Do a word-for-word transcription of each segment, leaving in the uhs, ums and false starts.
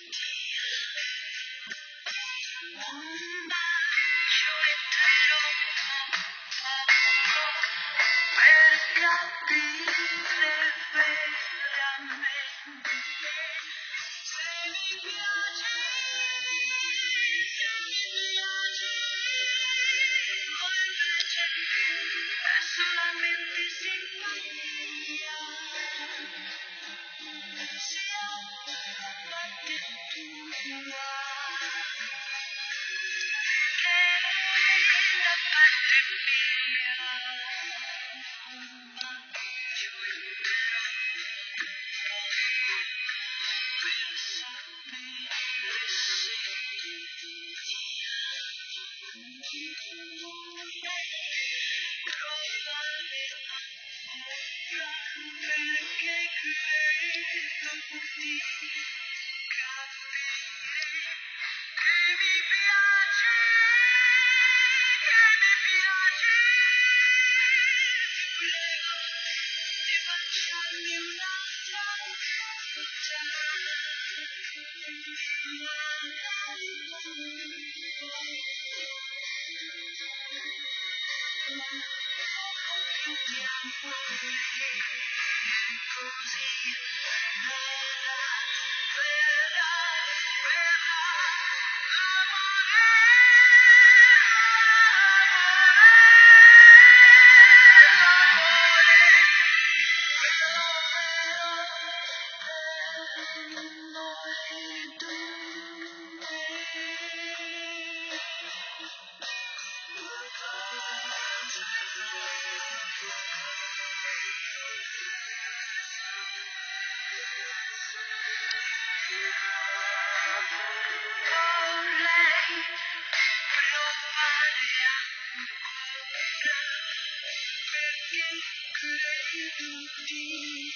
Un bacio intero per capire veramente se mi piace, se mi piace, o invece è solamente simpatia. Siamo parte tua, che lui da parte mia, un bacio intero per sapere se ti amo. Prova ancora perché credo di capire che mi piace, che mi piace. Ti prego di baciarmi un'altra volta. Ti amo così, verrà, verrà, verrà vorrei provare ancora perché credo di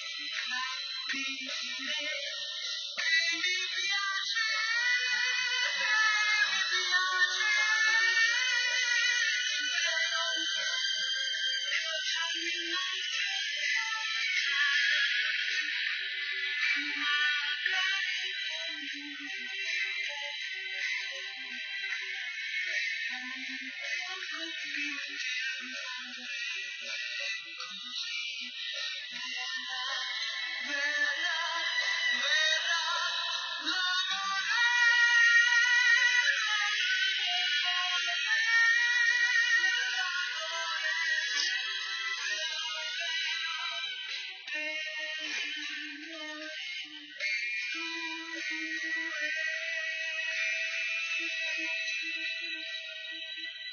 capire che mi piace, che mi piace. Prego di baciarmi un'altra volta.